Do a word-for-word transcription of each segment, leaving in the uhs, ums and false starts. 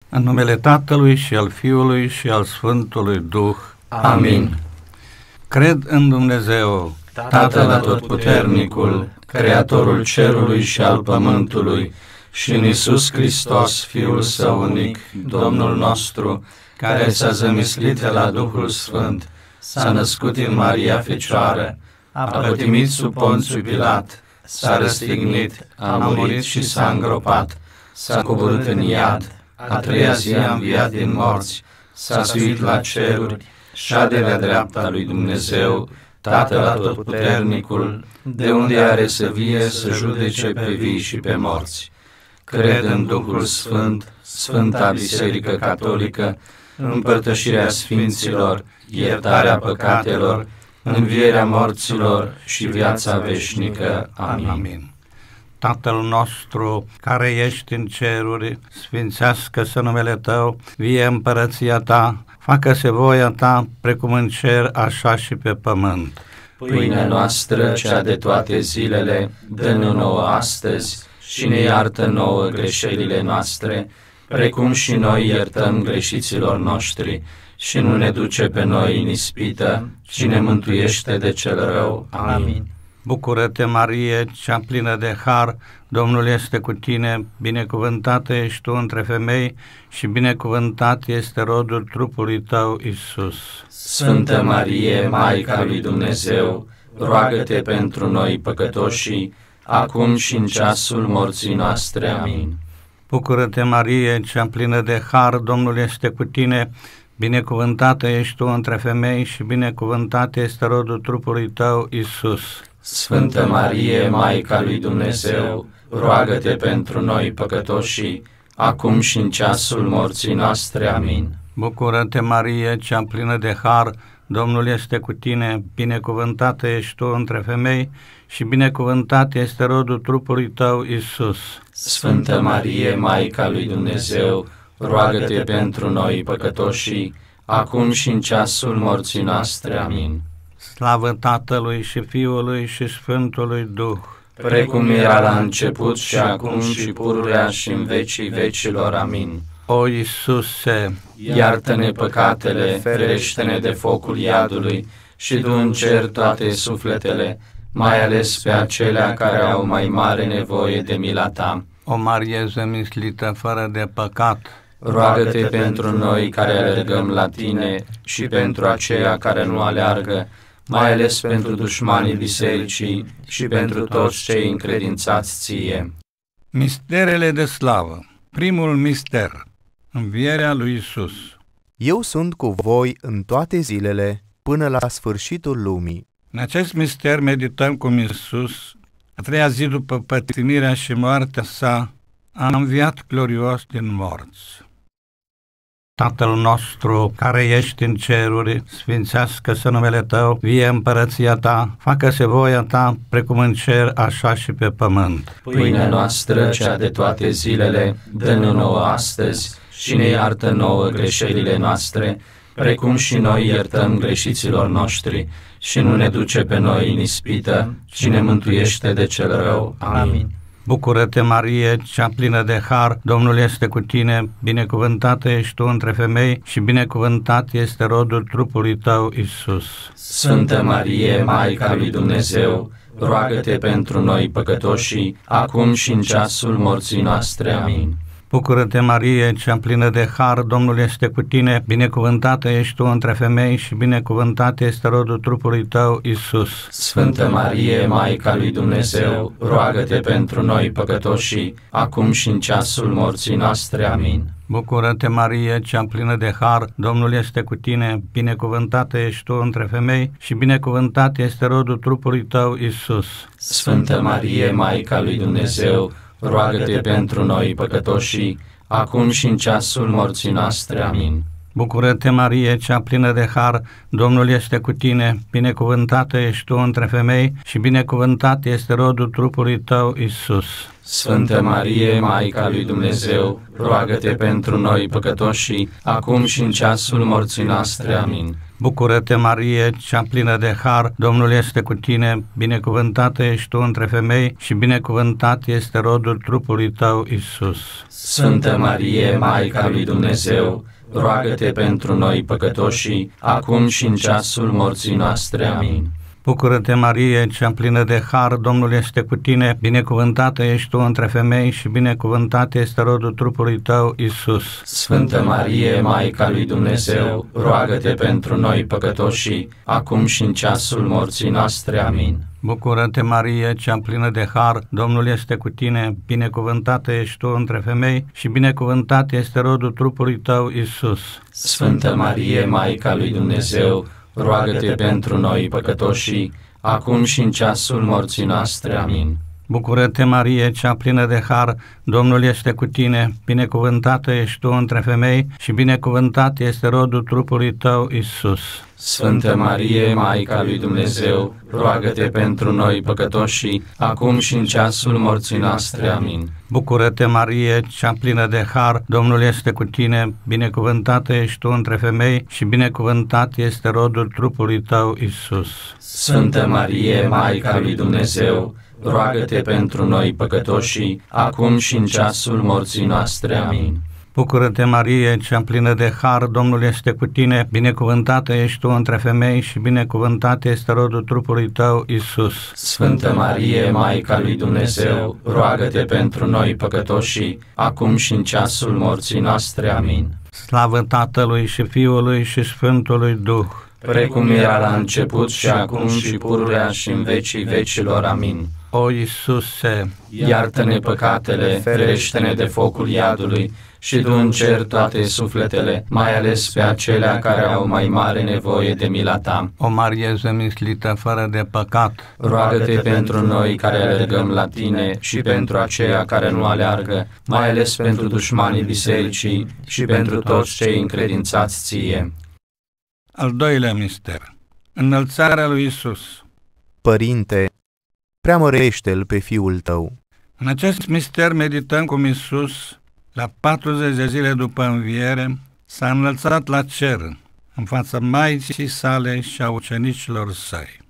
În numele Tatălui și al Fiului și al Sfântului Duh. Amin. Cred în Dumnezeu, Tatăl Atotputernicul, Creatorul cerului și al pământului, și în Iisus Hristos, Fiul Său unic, Domnul nostru, care s-a zămislit de la Duhul Sfânt, s-a născut din Maria Fecioară, a pătimit sub Ponțiu Pilat, s-a răstignit, a murit și s-a îngropat, s-a coborât în iad, a treia zi a înviat din morți, s-a suit la ceruri, șade la dreapta lui Dumnezeu, Tatăl Atotputernicul, de unde are să vie să judece pe vii și pe morți. Cred în Duhul Sfânt, Sfânta Biserică Catolică, împărtășirea Sfinților, iertarea păcatelor, învierea morților și viața veșnică. Amin. Amin. Tatăl nostru, care ești în ceruri, sfințească-se numele Tău, vie împărăția Ta, facă-se voia Ta, precum în cer, așa și pe pământ. Pâinea noastră, cea de toate zilele, dă-ne nouă astăzi și ne iartă nouă greșelile noastre, precum și noi iertăm greșiților noștri, și nu ne duce pe noi în ispită, ci ne mântuiește de cel rău. Amin. Bucură-te, Marie, cea plină de har, Domnul este cu tine, binecuvântată ești tu între femei și binecuvântat este rodul trupului tău, Iisus. Sfântă Marie, Maica lui Dumnezeu, roagă-te pentru noi păcătoșii, acum și în ceasul morții noastre. Amin. Bucură-te, Marie, cea plină de har, Domnul este cu tine, binecuvântată ești tu între femei și binecuvântat este rodul trupului tău, Iisus. Sfântă Marie, Maica lui Dumnezeu, roagă-te pentru noi păcătoșii, acum și în ceasul morții noastre. Amin. Bucură-te, Marie, cea plină de har, Domnul este cu tine, binecuvântată ești tu între femei și binecuvântat este rodul trupului tău, Iisus. Sfântă Marie, Maica lui Dumnezeu, roagă-te pentru noi păcătoșii, acum și în ceasul morții noastre. Amin. Slavă Tatălui și Fiului și Sfântului Duh, precum era la început și acum și pururea și în vecii vecilor. Amin. O Iisuse, iartă-ne păcatele, ferește-ne de focul iadului și du în cer toate sufletele, mai ales pe acelea care au mai mare nevoie de mila Ta. O Marie zămislită fără de păcat, roagă-te pentru noi care alergăm la Tine și pentru aceia care nu aleargă, mai ales pentru dușmanii bisericii și pentru toți cei încredințați Ție. Misterele de slavă. Primul mister, învierea lui Iisus. Eu sunt cu voi în toate zilele, până la sfârșitul lumii. În acest mister medităm cum Iisus, a treia zi după pătimirea și moartea sa, a înviat glorios din morți. Tatăl nostru, care ești în ceruri, sfințească-se numele Tău, vie împărăția Ta, facă-se voia Ta, precum în cer, așa și pe pământ. Pâinea noastră, cea de toate zilele, dă-ne nouă astăzi și ne iartă nouă greșelile noastre, precum și noi iertăm greșiților noștri, și nu ne duce pe noi în ispită, ci ne mântuiește de cel rău. Amin. Bucură-te, Marie, cea plină de har, Domnul este cu tine, binecuvântată ești tu între femei și binecuvântat este rodul trupului tău, Iisus. Sfântă Marie, Maica lui Dumnezeu, roagă-te pentru noi păcătoșii, acum și în ceasul morții noastre. Amin. Bucură-te, Marie, cea plină de har, Domnul este cu tine, binecuvântată ești tu între femei și binecuvântat este rodul trupului tău, Iisus. Sfântă Marie, Maica lui Dumnezeu, roagă-te pentru noi păcătoșii, acum și în ceasul morții noastre. Amin. Bucură-te, Marie, cea plină de har, Domnul este cu tine, binecuvântată ești tu între femei și binecuvântat este rodul trupului tău, Iisus. Sfântă Marie, Maica lui Dumnezeu, roagă-te pentru noi păcătoșii, acum și în ceasul morții noastre. Amin. Bucură-te, Marie, cea plină de har, Domnul este cu tine, binecuvântată ești tu între femei și binecuvântat este rodul trupului tău, Iisus. Sfântă Marie, Maica lui Dumnezeu, roagă-te pentru noi păcătoșii, acum și în ceasul morții noastre. Amin. Bucură-te, Marie, cea plină de har, Domnul este cu tine, binecuvântată ești tu între femei și binecuvântat este rodul trupului tău, Iisus. Sfântă Marie, Maica lui Dumnezeu, roagă-te pentru noi păcătoșii, acum și în ceasul morții noastre. Amin. Bucură-te, Marie, cea plină de har, Domnul este cu tine, binecuvântată ești tu între femei și binecuvântat este rodul trupului tău, Iisus. Sfântă Marie, Maica lui Dumnezeu, roagă-te pentru noi păcătoșii, acum și în ceasul morții noastre. Amin. Bucură-te, Marie, cea plină de har, Domnul este cu tine, binecuvântată ești tu între femei și binecuvântat este rodul trupului tău, Iisus. Sfântă Marie, Maica lui Dumnezeu, roagă-te pentru noi păcătoșii, acum și în ceasul morții noastre. Amin. Bucură-te, Marie, cea plină de har, Domnul este cu tine, binecuvântată ești tu între femei și binecuvântat este rodul trupului tău, Iisus. Sfântă Marie, Maica lui Dumnezeu, roagă-te pentru noi păcătoșii, acum și în ceasul morții noastre. Amin. Bucură-te, Marie, cea plină de har, Domnul este cu tine, binecuvântată ești tu între femei și binecuvântat este rodul trupului tău, Iisus. Sfântă Marie, Maica lui Dumnezeu, roagă-te pentru noi păcătoșii, acum și în ceasul morții noastre. Amin. Bucură-te, Marie, cea plină de har, Domnul este cu tine, binecuvântată ești tu între femei și binecuvântat este rodul trupului tău, Iisus. Sfântă Marie, Maica lui Dumnezeu, roagă-te pentru noi păcătoșii, acum și în ceasul morții noastre. Amin. Slavă Tatălui și Fiului și Sfântului Duh, precum era la început și acum și pururea și în vecii vecilor. Amin. O Iisuse, iartă-ne păcatele, ferește-ne de focul iadului și du în cer toate sufletele, mai ales pe acelea care au mai mare nevoie de mila ta. O Marie zămislită fără de păcat, roagă-te pentru noi care alergăm la tine și pentru aceia care nu aleargă, mai ales pentru dușmanii bisericii și pentru toți cei încredințați ție. Al doilea mister, înălțarea lui Iisus. Părinte, preamărește-L pe Fiul Tău. În acest mister medităm cum Iisus, la patruzeci de zile după înviere, s-a înălțat la cer, în fața Maicii sale și a ucenicilor săi.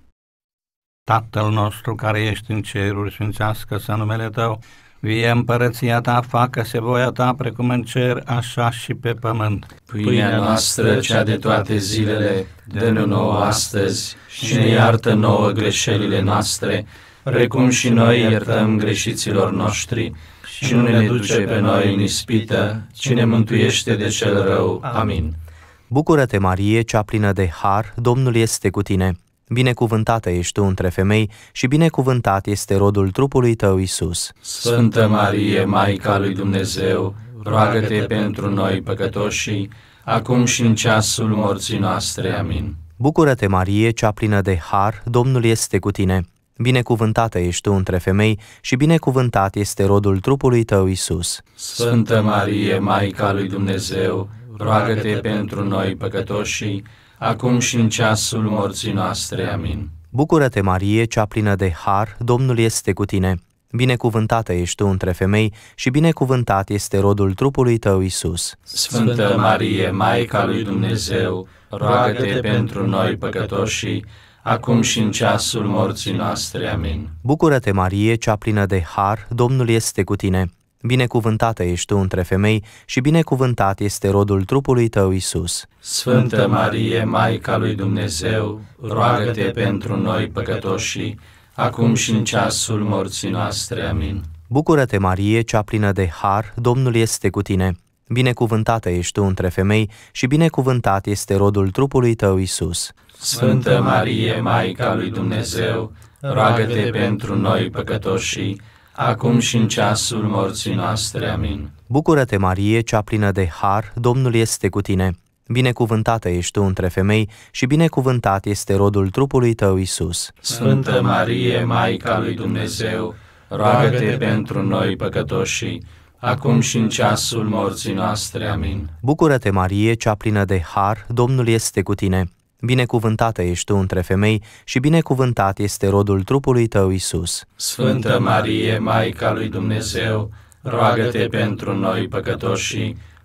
Tatăl nostru care ești în ceruri, sfințească-se numele Tău, vie împărăția Ta, facă-se voia Ta precum în cer, așa și pe pământ. Pâinea noastră, cea de toate zilele, dă-ne nouă astăzi și ne iartă nouă greșelile noastre, precum și noi iertăm greșiților noștri, și nu ne duce pe noi în ispită, ci ne mântuiește de cel rău. Amin. Bucură-te, Marie, cea plină de har, Domnul este cu tine. Binecuvântată ești tu între femei și binecuvântat este rodul trupului tău, Iisus. Sfântă Marie, Maica lui Dumnezeu, roagă-te pentru noi păcătoșii, acum și în ceasul morții noastre. Amin. Bucură-te, Marie, cea plină de har, Domnul este cu tine. Binecuvântată ești tu între femei și binecuvântat este rodul trupului tău, Iisus. Sfântă Marie, Maica lui Dumnezeu, roagă-te pentru noi păcătoșii, acum și în ceasul morții noastre. Amin. Bucură-te, Marie, cea plină de har, Domnul este cu tine. Binecuvântată ești tu între femei și binecuvântat este rodul trupului tău, Iisus. Sfântă Marie, Maica lui Dumnezeu, roagă-te pentru noi păcătoșii, acum și în ceasul morții noastre. Amin. Bucură-te, Marie, cea plină de har, Domnul este cu tine. Binecuvântată ești tu între femei și binecuvântat este rodul trupului tău, Iisus. Sfântă Marie, Maica lui Dumnezeu, roagă-te pentru noi păcătoșii, acum și în ceasul morții noastre. Amin. Bucură-te, Marie, cea plină de har, Domnul este cu tine. Binecuvântată ești tu între femei și binecuvântat este rodul trupului tău, Iisus. Sfântă Marie, Maica lui Dumnezeu, roagă-te pentru noi păcătoșii, acum și în ceasul morții noastre. Amin. Bucură-te, Marie, cea plină de har, Domnul este cu tine. Binecuvântată ești tu între femei și binecuvântat este rodul trupului tău, Iisus. Sfântă Marie, Maica lui Dumnezeu, roagă-te pentru noi păcătoșii, acum și în ceasul morții noastre. Amin. Bucură-te, Marie, cea plină de har, Domnul este cu tine. Binecuvântată ești tu între femei și binecuvântat este rodul trupului tău, Iisus. Sfântă Marie, Maica lui Dumnezeu, roagă-te pentru noi păcătoșii,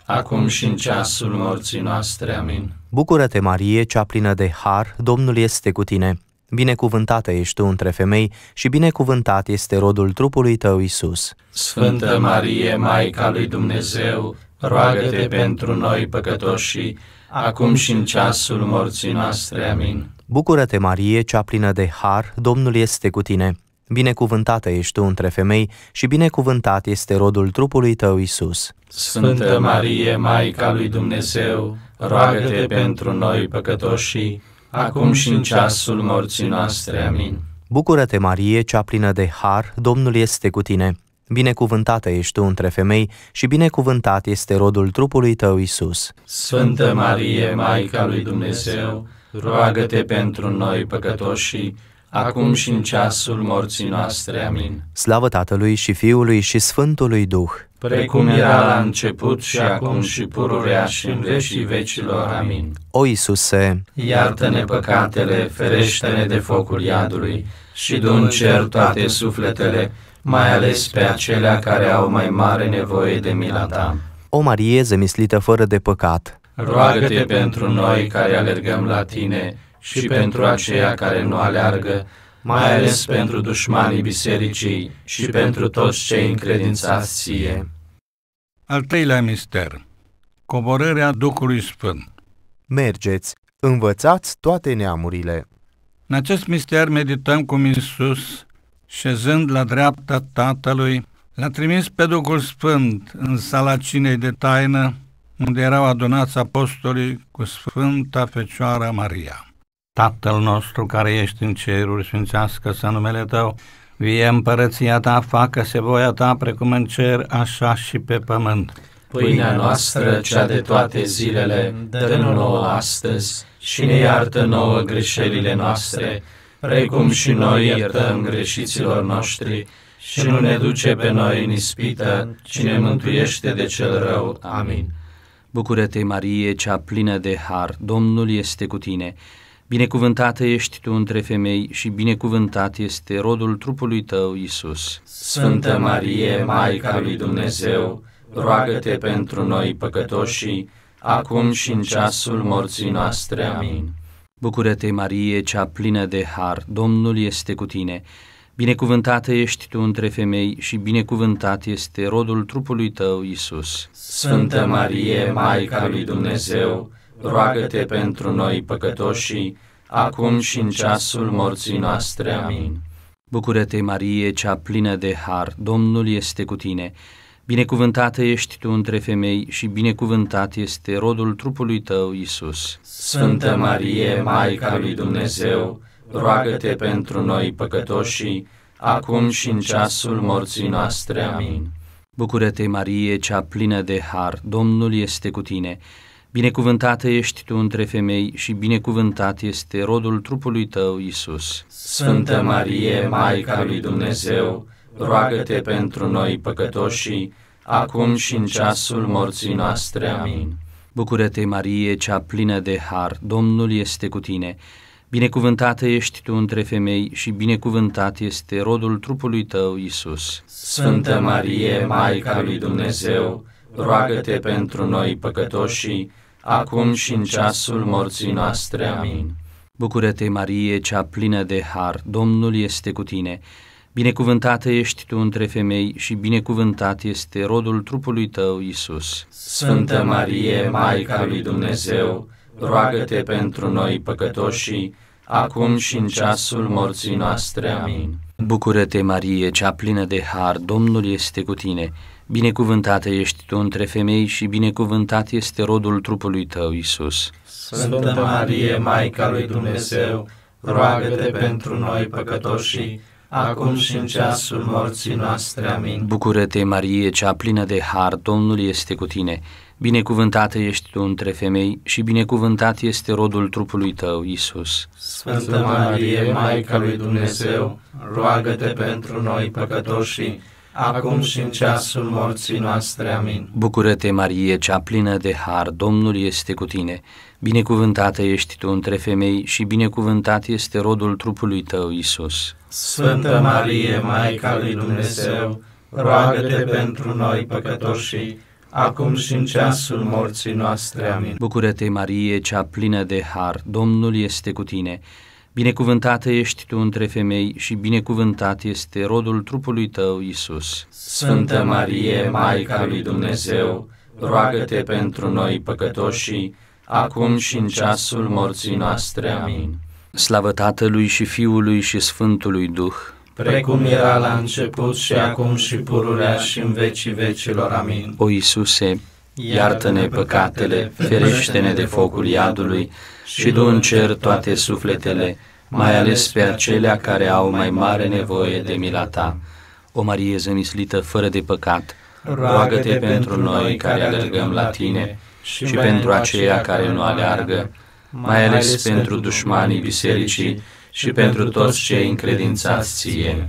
acum și în ceasul morții noastre. Amin. Bucură-te, Marie, cea plină de har, Domnul este cu tine. Binecuvântată ești tu între femei și binecuvântat este rodul trupului tău, Iisus. Sfântă Marie, Maica lui Dumnezeu, roagă-te pentru noi păcătoși, acum și în ceasul morții noastre. Amin. Bucură-te, Marie, cea plină de har, Domnul este cu tine. Binecuvântată ești tu între femei și binecuvântat este rodul trupului tău, Iisus. Sfântă Marie, Maica lui Dumnezeu, roagă-te pentru noi păcătoși, acum și în ceasul morții noastre. Amin. Bucură-te, Marie, cea plină de har, Domnul este cu tine. Binecuvântată ești tu între femei și binecuvântat este rodul trupului tău, Iisus. Sfântă Marie, Maica lui Dumnezeu, roagă-te pentru noi păcătoși, acum și în ceasul morții noastre. Amin. Slavă Tatălui și Fiului și Sfântului Duh, precum era la început și acum și pururea și în vecii vecilor. Amin. O Iisuse, iartă-ne păcatele, ferește-ne de focul iadului și du în cer toate sufletele, mai ales pe acelea care au mai mare nevoie de mila ta. O Marie zămislită fără de păcat, roagă-te pentru noi care alergăm la tine și pentru aceia care nu aleargă, mai ales pentru dușmanii bisericii și pentru toți cei încredințați ție. Al treilea mister, coborârea Duhului Sfânt. Mergeți, învățați toate neamurile. În acest mister medităm cum Iisus, șezând la dreapta Tatălui, l-a trimis pe Duhul Sfânt în sala cinei de taină, unde erau adunați apostolii cu Sfânta Fecioară Maria. Tatăl nostru care ești în ceruri, sfințească-se numele Tău, vie împărăția Ta, facă-se voia Ta precum în cer, așa și pe pământ. Pâinea noastră, cea de toate zilele, dă-ne nouă astăzi și ne iartă nouă greșelile noastre, precum și noi iertăm greșiților noștri, și nu ne duce pe noi în ispită, ci ne mântuiește de cel rău. Amin. Bucură-te, Marie, cea plină de har, Domnul este cu tine. Binecuvântată ești tu între femei și binecuvântat este rodul trupului tău, Iisus. Sfântă Marie, Maica lui Dumnezeu, roagă-te pentru noi păcătoși, acum și în ceasul morții noastre. Amin. Bucură-te, Marie, cea plină de har, Domnul este cu tine. Binecuvântată ești tu între femei și binecuvântat este rodul trupului tău, Iisus. Sfântă Marie, Maica lui Dumnezeu, roagă-te pentru noi păcătoși, acum și în ceasul morții noastre. Amin. Bucură-te, Marie, cea plină de har, Domnul este cu tine. Binecuvântată ești tu între femei și binecuvântat este rodul trupului tău, Iisus. Sfântă Marie, Maica lui Dumnezeu, roagă-te pentru noi păcătoși, acum și în ceasul morții noastre. Amin. Bucură-te, Marie, cea plină de har, Domnul este cu tine. Binecuvântată ești tu între femei și binecuvântat este rodul trupului tău, Iisus. Sfântă Marie, Maica lui Dumnezeu, roagă-te pentru noi păcătoși, acum și în ceasul morții noastre. Amin. Bucură-te, Marie, cea plină de har, Domnul este cu tine. Binecuvântată ești tu între femei și binecuvântat este rodul trupului tău, Iisus. Sfântă Marie, Maica lui Dumnezeu, roagă-te pentru noi păcătoși, acum și în ceasul morții noastre. Amin. Bucură-te, Marie, cea plină de har, Domnul este cu tine. Binecuvântată ești tu între femei și binecuvântat este rodul trupului tău, Iisus. Sfântă Marie, Maica lui Dumnezeu, roagă-te pentru noi păcătoși, acum și în ceasul morții noastre. Amin. Bucură-te, Marie, cea plină de har, Domnul este cu tine. Binecuvântată ești tu între femei și binecuvântat este rodul trupului tău, Iisus. Sfântă Marie, Maica lui Dumnezeu, roagă-te pentru noi păcătoși, acum și în ceasul morții noastre. Amin. Bucură-te, Marie, cea plină de har, Domnul este cu tine. Binecuvântată ești tu între femei și binecuvântat este rodul trupului tău, Iisus. Sfântă Marie, Maica lui Dumnezeu, roagă-te pentru noi păcătoși, acum și în ceasul morții noastre. Amin. Bucură-te, Marie, cea plină de har, Domnul este cu tine. Binecuvântată ești tu între femei și binecuvântat este rodul trupului tău, Iisus. Sfântă Marie, Maica lui Dumnezeu, roagă-te pentru noi păcătoși, acum și în ceasul morții noastre. Amin. Bucură-te, Marie, cea plină de har, Domnul este cu tine. Binecuvântată ești tu între femei și binecuvântat este rodul trupului tău, Iisus. Sfântă Marie, Maica lui Dumnezeu, roagă-te pentru noi păcătoșii, acum și în ceasul morții noastre. Amin. Slavă Tatălui și Fiului și Sfântului Duh, precum era la început și acum și pururea și în vecii vecilor. Amin. O Iisuse, iartă-ne păcatele, ferește-ne de focul iadului și du în cer toate sufletele, mai ales pe acelea care au mai mare nevoie de mila ta. O Marie zămislită fără de păcat, roagă-te pentru noi care alergăm la tine și pentru aceia care nu aleargă, mai ales pentru dușmanii bisericii și pentru toți cei încredințați ție.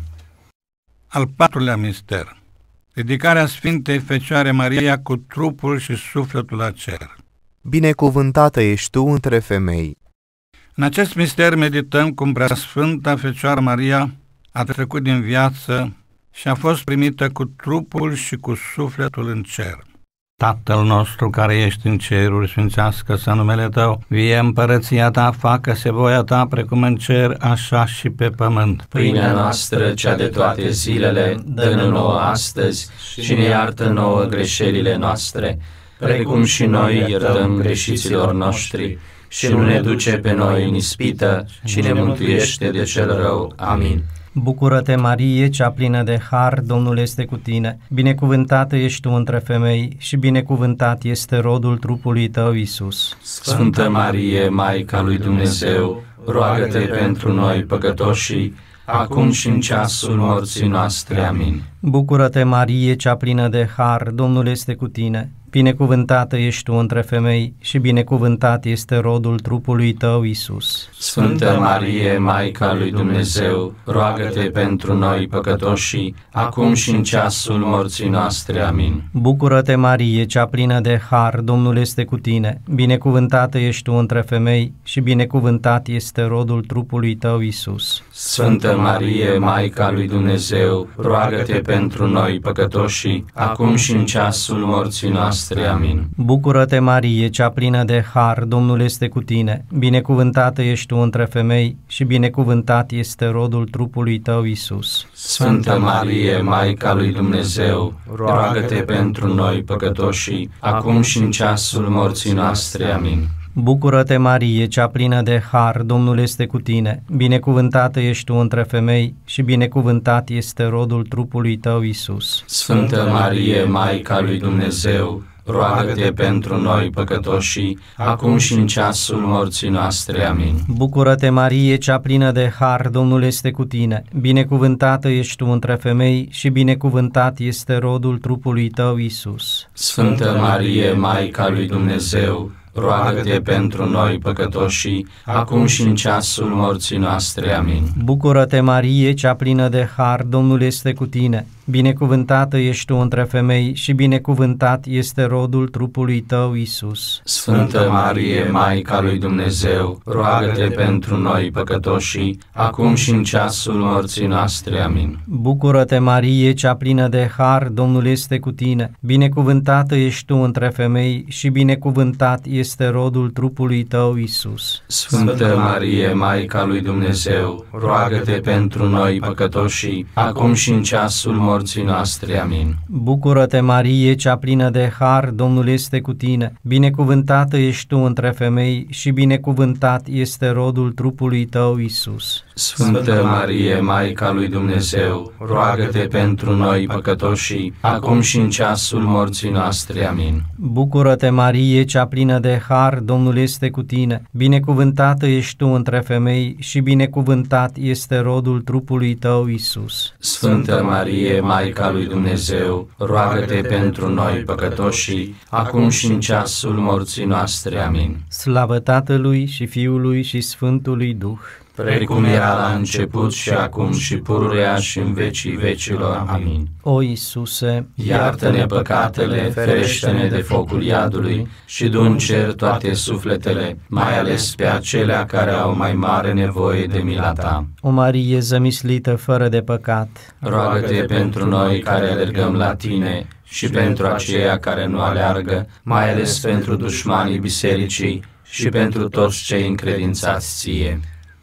Al patrulea mister. Ridicarea Sfintei Fecioare Maria cu trupul și sufletul la cer. Binecuvântată ești tu între femei. În acest mister medităm cum Preasfânta Fecioară Maria a trecut din viață și a fost primită cu trupul și cu sufletul în cer. Tatăl nostru care ești în ceruri, sfințească-se numele Tău, vie împărăția Ta, facă-se voia Ta precum în cer, așa și pe pământ. Pâinea noastră, cea de toate zilele, dă-ne nouă astăzi și ne iartă nouă greșelile noastre, precum și noi iertăm greșiților noștri, și nu ne duce pe noi în ispită, ci ne mântuiește de cel rău. Amin. Bucură-te, Marie, cea plină de har, Domnul este cu tine. Binecuvântată ești tu între femei și binecuvântat este rodul trupului tău, Iisus. Sfântă Marie, Maica lui Dumnezeu, roagă-te pentru noi păcătoșii, acum și în ceasul morții noastre. Amin. Bucură-te, Marie, cea plină de har, Domnul este cu tine. Binecuvântată ești tu între femei și binecuvântat este rodul trupului tău, Iisus. Sfântă Marie, Maica lui Dumnezeu, roagă-te pentru noi păcătoșii, acum și în ceasul morții noastre. Amin. Bucură-te, Marie, cea plină de har, Domnul este cu tine. Binecuvântată ești tu între femei și binecuvântat este rodul trupului tău, Iisus. Sfântă Marie, Maica lui Dumnezeu, roagă-te pentru noi păcătoșii, acum și în ceasul morții noastre. Amin. Bucură-te, Marie, cea plină de har, Domnul este cu tine. Binecuvântată ești tu între femei și binecuvântat este rodul trupului tău, Iisus. Sfântă Marie, Maica lui Dumnezeu, roagă-te pentru noi păcătoșii, acum și în ceasul morții noastre. Amin. Bucură-te, Marie, cea plină de har, Domnul este cu tine. Binecuvântată ești tu între femei și binecuvântat este rodul trupului tău, Iisus. Sfântă Marie, Maica lui Dumnezeu, roagă-te pentru noi păcătoșii, acum și în ceasul morții noastre. Amin. Bucură-te, Marie, cea plină de har, Domnul este cu tine. Binecuvântată ești tu între femei și binecuvântat este rodul trupului tău, Iisus. Sfântă Marie, Maica lui Dumnezeu, roagă-te pentru noi păcătoșii, acum și în ceasul morții noastre. Amin. Bucură-te, Marie, cea plină de har, Domnul este cu tine. Binecuvântată ești tu între femei și binecuvântat este rodul trupului tău, Iisus. Sfântă Marie, Maica lui Dumnezeu, roagă-te pentru noi păcătoșii, acum și în ceasul morții noastre. Amin. Bucură-te, Marie, cea plină de har, Domnul este cu tine. Binecuvântată ești tu între femei și binecuvântat este rodul trupului tău, Iisus. Sfântă Marie, Maica lui Dumnezeu, roagă-te pentru noi păcătoșii, acum și în ceasul morții noastre. Amin. Bucură-te, Marie, cea plină de har, Domnul este cu tine. Binecuvântată ești tu între femei și binecuvântat este rodul trupului tău, Iisus. Sfântă Marie, Maica lui Dumnezeu, roagă-te pentru noi păcătoșii, acum și în ceasul morții noastre. Amin. Bucură-te, Marie, cea plină de har, Domnul este cu tine. Binecuvântată ești tu între femei și binecuvântat este rodul trupului tău, Iisus. Sfântă Marie, Maica lui Dumnezeu, roagă-te pentru noi păcătoșii, acum și în ceasul morții noastre. Amin. Slavă Tatălui și Fiului și Sfântului Duh, precum era la început și acum și pururea și în vecii vecilor. Amin. O Iisuse, iartă-ne păcatele, ferește-ne de focul iadului și du în cer toate sufletele, mai ales pe acelea care au mai mare nevoie de mila ta. O Marie zămislită fără de păcat, roagă-te pentru noi care alergăm la tine și pentru aceia care nu aleargă, mai ales pentru dușmanii bisericii și pentru toți cei încredințați ție.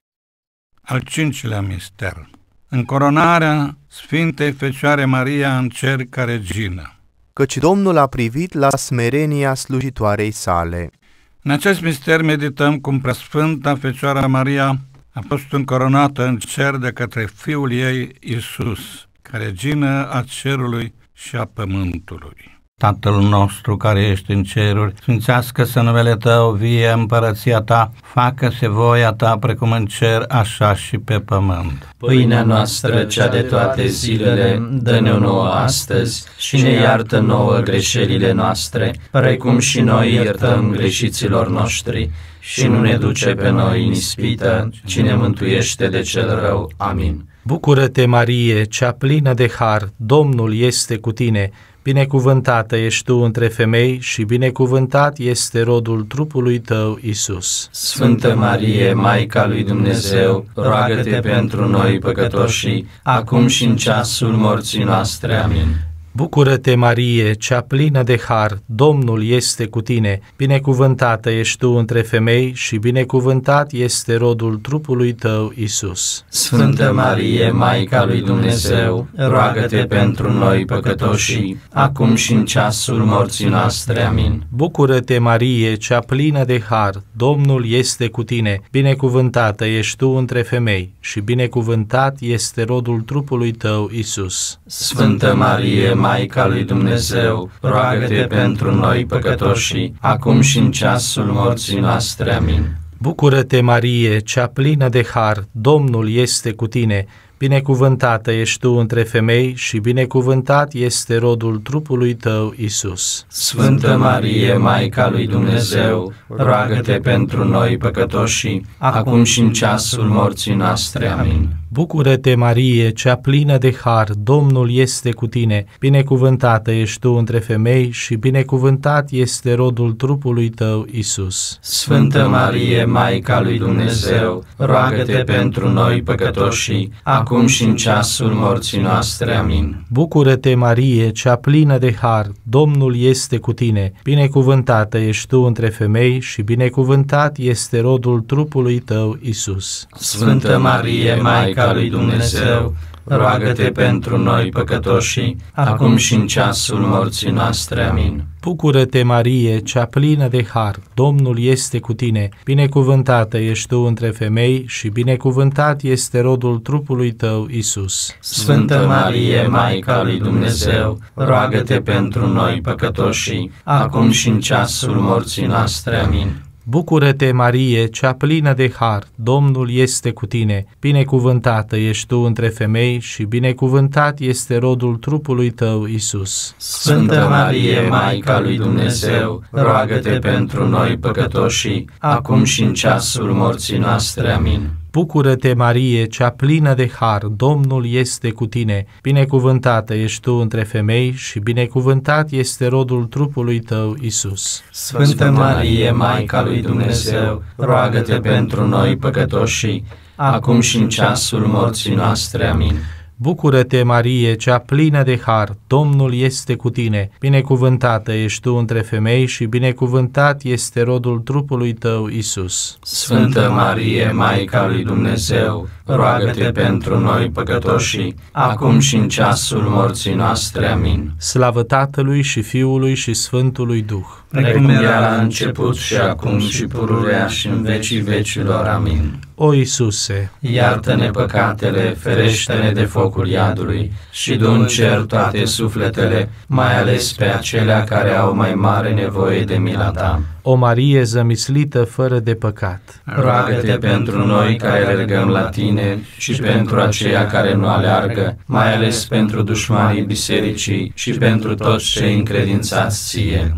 Al cincilea mister. Încoronarea Sfintei Fecioare Maria în cer ca regină. Căci Domnul a privit la smerenia slujitoarei sale. În acest mister medităm cum Preasfânta Fecioara Maria a fost încoronată în cer de către Fiul ei, Iisus, ca regină a cerului și a pământului. Tatăl nostru care ești în ceruri, sfințească-se numele Tău, vie împărăția Ta, facă-se voia Ta precum în cer, așa și pe pământ. Pâinea noastră, cea de toate zilele, dă-ne-o nouă astăzi și ne iartă nouă greșelile noastre, precum și noi iertăm greșiților noștri. Și nu ne duce pe noi în ispită, ci ne mântuiește de cel rău. Amin. Bucură-te, Marie, cea plină de har, Domnul este cu tine. Binecuvântată ești tu între femei și binecuvântat este rodul trupului tău, Iisus. Sfântă Marie, Maica lui Dumnezeu, roagă-te pentru noi păcătoșii, acum și în ceasul morții noastre. Amin. Bucură-te, Marie, cea plină de har, Domnul este cu tine. Binecuvântată ești tu între femei și binecuvântat este rodul trupului tău, Iisus. Sfântă Marie, Maica lui Dumnezeu, roagă-te pentru noi păcătoșii, acum și în ceasul morții noastre. Amin. Bucură-te, Marie, cea plină de har, Domnul este cu tine. Binecuvântată ești tu între femei și binecuvântat este rodul trupului tău, Iisus. Sfântă Marie, Maica lui Dumnezeu, roagă-te pentru noi păcătoșii, acum și în ceasul morții noastre. Amin. Bucură-te, Marie, cea plină de har, Domnul este cu tine. Binecuvântată ești tu între femei și binecuvântat este rodul trupului tău, Iisus. Sfântă Marie, Maica lui Dumnezeu, roagă-te pentru noi păcătoșii, acum și în ceasul morții noastre. Amin. Bucură-te, Marie, cea plină de har, Domnul este cu tine. Binecuvântată ești tu între femei și binecuvântat este rodul trupului tău, Iisus. Sfântă Marie, Maica lui Dumnezeu, roagă-te pentru noi păcătoșii, acum și în ceasul morții noastre. Amin. Bucură-te, Marie, cea plină de har, Domnul este cu tine. Binecuvântată ești tu între femei și binecuvântat este rodul trupului tău, Iisus. Sfântă Marie, Maica lui Dumnezeu, roagă-te pentru noi păcătoșii, acum și în ceasul morții noastre. Amin. Bucură-te, Marie, cea plină de har, Domnul este cu tine. Binecuvântată ești tu între femei și binecuvântat este rodul trupului tău, Iisus. Sfântă Marie, Maica lui Dumnezeu, roagă-te pentru noi păcătoșii, acum și în ceasul morții noastre. Amin. Bucură-te, Marie, cea plină de har, Domnul este cu tine. Binecuvântată ești tu între femei și binecuvântat este rodul trupului tău, Iisus. Sfântă Marie, Maica lui Dumnezeu, roagă-te pentru noi păcătoșii, acum și în ceasul morții noastre. Amin. Bucură-te, Marie, cea plină de har, Domnul este cu tine. Binecuvântată ești tu între femei și binecuvântat este rodul trupului tău, Iisus. Sfântă Marie, Maica lui Dumnezeu, roagă-te pentru noi păcătoșii, acum și în ceasul morții noastre. Amin. Bucură-te, Marie, cea plină de har, Domnul este cu tine. Binecuvântată ești tu între femei și binecuvântat este rodul trupului tău, Iisus. Sfântă Marie, Maica lui Dumnezeu, roagă-te pentru noi păcătoșii, acum și în ceasul morții noastre. Amin. Slavă Tatălui și Fiului și Sfântului Duh, precum era la început și acum și pururea și în vecii vecilor. Amin. O Iisuse, iartă-ne păcatele, ferește-ne de focul iadului și du în cer toate sufletele, mai ales pe acelea care au mai mare nevoie de mila ta. O Marie zămislită fără de păcat, roagă-te pentru noi care alergăm la tine și pentru aceia care nu aleargă, mai ales pentru dușmanii bisericii și pentru toți cei încredințați ție.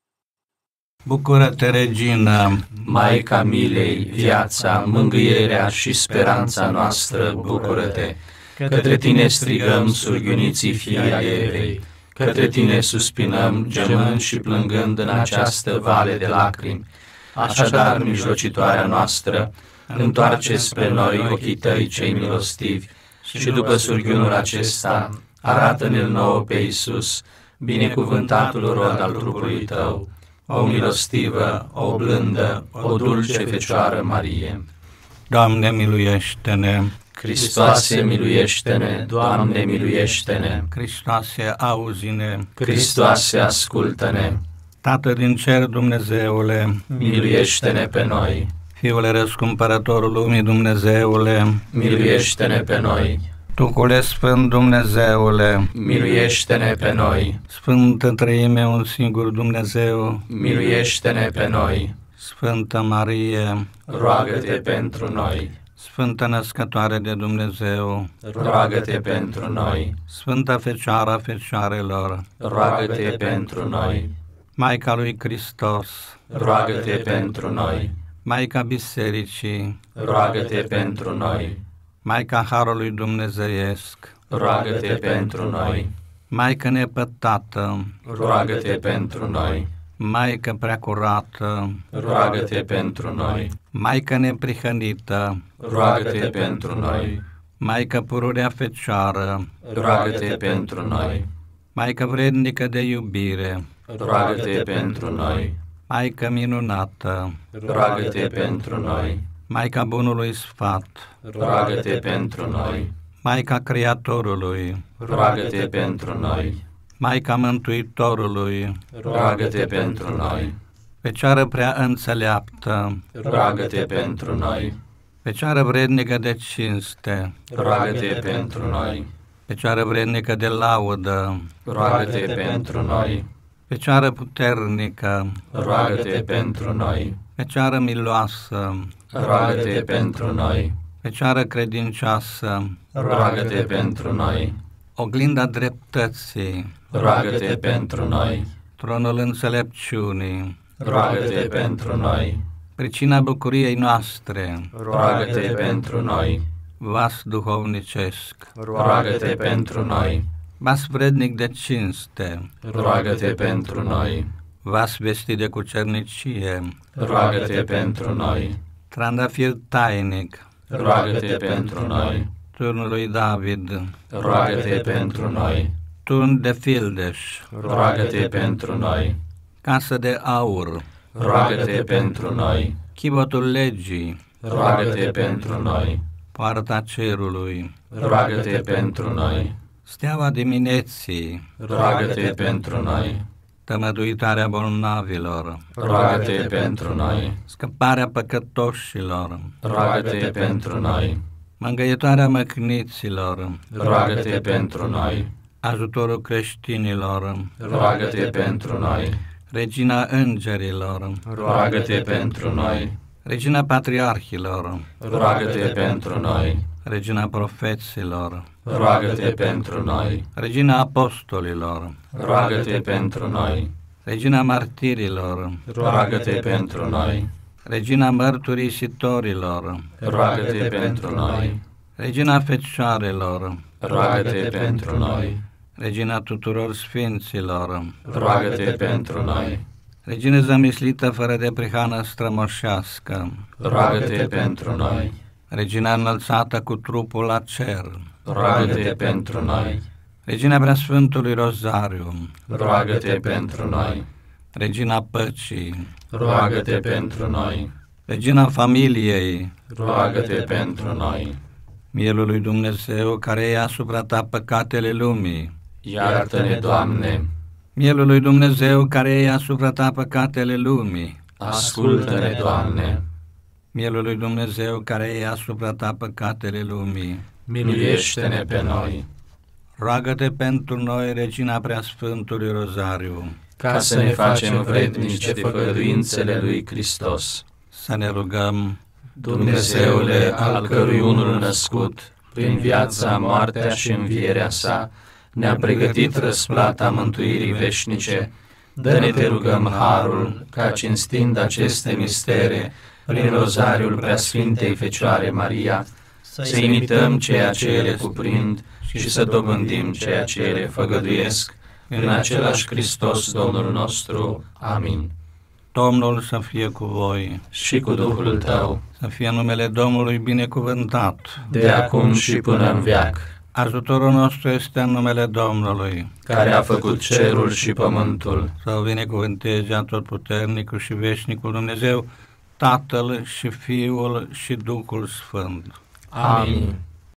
Bucură-te, Regină, Maica milei, viața, mângâierea și speranța noastră, bucură-te! Către tine strigăm, surghiuniții fii ai Evei, către tine suspinăm, gemând și plângând în această vale de lacrimi. Așadar, mijlocitoarea noastră, întoarce spre noi ochii tăi cei milostivi și după surghiunul acesta, arată-ne-l nouă pe Iisus, binecuvântatul rod al trupului Tău, o milostivă, o blândă, o dulce Fecioară Marie. Doamne, miluiește-ne! Hristoase, miluiește-ne! Doamne, miluiește-ne! Hristoase, auzi-ne! Hristoase, ascultă-ne! Tată din cer, Dumnezeule, miluiește-ne pe noi! Fiule răscumpărătorul lumii, Dumnezeule, miluiește-ne pe noi! Duhule Sfânt, Dumnezeule, miluiește-ne pe noi! Sfântă Treime, un singur Dumnezeu, miluiește-ne pe noi! Sfântă Marie, roagă-te pentru noi! Sfântă Născătoare de Dumnezeu, roagă-te pentru noi! Sfânta Fecioară a Fecioarelor, roagă-te pentru noi! Maica lui Hristos, roagă-te pentru noi! Maica Bisericii, roagă-te pentru noi! Maica Harului Dumnezeiesc, roagă-te pentru noi! Maica nepătată, roagă-te pentru noi! Maica preacurată, roagă-te pentru noi! Maica neprihănită, roagă-te pentru noi! Maica pururea Fecioară, roagă-te pentru noi! Maica vrednică de iubire, roagă-te pentru noi! Maica minunată, roagă-te pentru noi! Maica bunului sfat, roagă-te pentru noi! Maica Creatorului, roagă-te pentru noi! Maica Mântuitorului, roagă-te pentru noi! Fecioară prea înțeleaptă, roagă-te pentru noi! Fecioară vrednică de cinste, roagă-te pentru noi! Fecioară vrednică de laudă, roagă-te pentru noi! Fecioară puternică, roagă-te pentru noi! Fecioară miloasă, roagă-te pentru noi! Fecioară credincioasă, roagă-te pentru noi! oglinda dreptății, roagă-te pentru noi! tronul înțelepciunii, roagă-te pentru noi! pricina bucuriei noastre, roagă-te pentru noi! vas duhovnicesc, roagă-te pentru noi! vas vrednic de cinste, roagă-te pentru noi! vas vestit de cucernicie, roagă-te pentru noi! trandafir tainic, roagă-te pentru noi! turnul lui David, roagă-te pentru noi! turn de fildeș, roagă-te pentru noi! casă de aur, roagă-te pentru noi! chivotul legii, roagă-te pentru noi! poarta cerului, roagă-te pentru noi! steaua dimineții, roagă-te pentru noi! tămăduitarea bolnavilor, roagă-te pentru noi! scăparea păcătoșilor, roagă-te pentru noi! mângâietoarea măcniților, roagă-te pentru noi! ajutorul creștinilor, roagă-te pentru noi! regina îngerilor, roagă-te pentru noi! regina patriarhilor, roagă-te pentru noi! regina profeților, roagă-te pentru noi! regina apostolilor, roagă-te pentru noi! regina martirilor, roagă-te pentru noi! regina mărturisitorilor, roagă-te pentru noi! regina fecioarelor, roagă-te pentru noi! regina tuturor sfinților, roagă-te pentru noi! regina zămislită fără de prihană strămoșească, roagă-te pentru noi! regina înălțată cu trupul la cer, roagă-te pentru noi! regina preasfântului Rozariu, roagă-te pentru noi! regina păcii, roagă-te pentru noi! regina familiei, roagă-te pentru noi! mielul lui Dumnezeu care ia asupra ta păcatele lumii, iartă-ne, Doamne! mielul lui Dumnezeu care ia asupra ta păcatele lumii, ascultă-ne, Doamne! mielul lui Dumnezeu care ia asupra ta păcatele lumii, miluiește-ne pe noi! roagă-te pentru noi, regina preasfântului Rozariu, ca să ne facem vrednici de făgăduințele lui Hristos. să ne rugăm. Dumnezeule, al cărui unul născut, prin viața, moartea și învierea sa, ne-a pregătit răsplata mântuirii veșnice, dă-ne, te rugăm, harul, ca cinstind aceste mistere, prin rozariul Preasfintei Fecioare Maria, să imităm ceea ce ele cuprind și să dobândim ceea ce ele făgăduiesc, în același Hristos Domnul nostru. Amin. Domnul să fie cu voi, Și cu Duhul tău, să fie numele Domnului binecuvântat. de acum și până în veac. Ajutorul nostru este în numele Domnului, care a făcut cerul și pământul. să-L binecuvânteze Atotputernicul și Veșnicul Dumnezeu, Tatăl și Fiul și Duhul Sfânt. Amin.